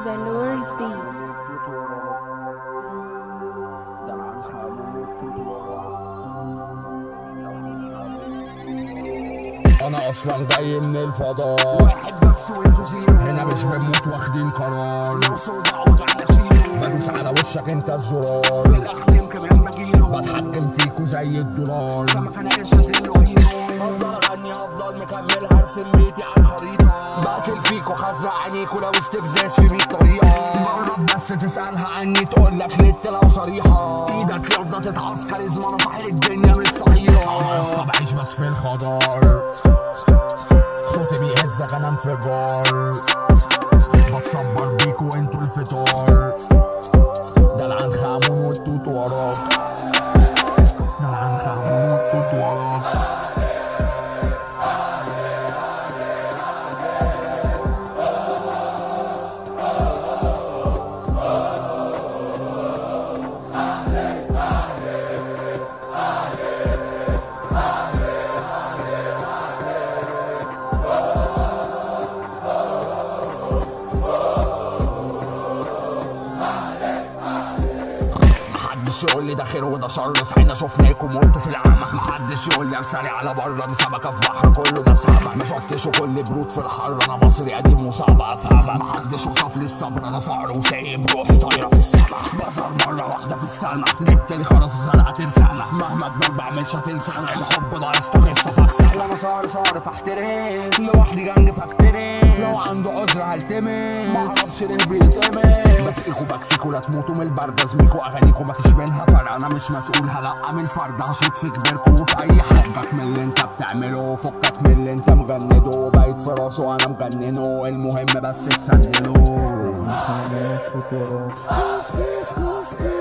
The Lord Beats. انا اصلا جاي من الفضاء، واحد بس وانتو زيرو. هنا مش بنموت واخدين قرار، لو صودا عود على شيلو. بدوس على وشك انت في الزرار، الاقليم كمان بجيله. بتحكم فيكو زي الدولار. سمك انا قرش ازله هيرو. هفضل اغني هفضل مكمل هرسم بيتي على الخريطة. بقتل فيكو خزق عينيكو لو استفزاز في 100 طريقة. جرب بس تسألها عني تقولك لت لو صريحة. ايدك يلا تتعص كاريزما انا صاحب الدنيا مش صحيحة. انا يا اسطى بعيش بس في الخضار، صوتي بيهزك انا انفجار، بتصبر بيكو انتوا الفطار. ده العنخامون والتوت وراك، ده العنخامون والتوت وراك. محدش يقول لي ده خير وده شر، صحينا شفناكم وانتوا في العمى. محدش يقول لي امثالي على بره، دي سمكه في بحر كله مسحبه. ما شفتش كل برود في الحر، انا مصري قديم وصعب افهمها. محدش وصف لي الصبر، انا صقر وسايب روحي طايره في السما. بظهر مره واحده في السلمى، جبت لي خلاص زرعت رسالة. مهما تبربع مش هتنسانا، الحب ده يستخص فاكسه. انا صار فاحترس لوحدي جنج فاكترس، لو عنده عذر هلتمس. معرفش ليه بيتمس، بسقيكوا بكسيكوا لا تموتوا من البرد. ازميكوا اغانيكوا مفيش منها فرق، انا مش مسؤول هلقى من الفرد. هشوط في كبركوا وفي اي حاجة من اللي انت بتعمله. فكك من اللي انت مجنده، بقيت في راسه وانا مجننه. المهم بس تسننه.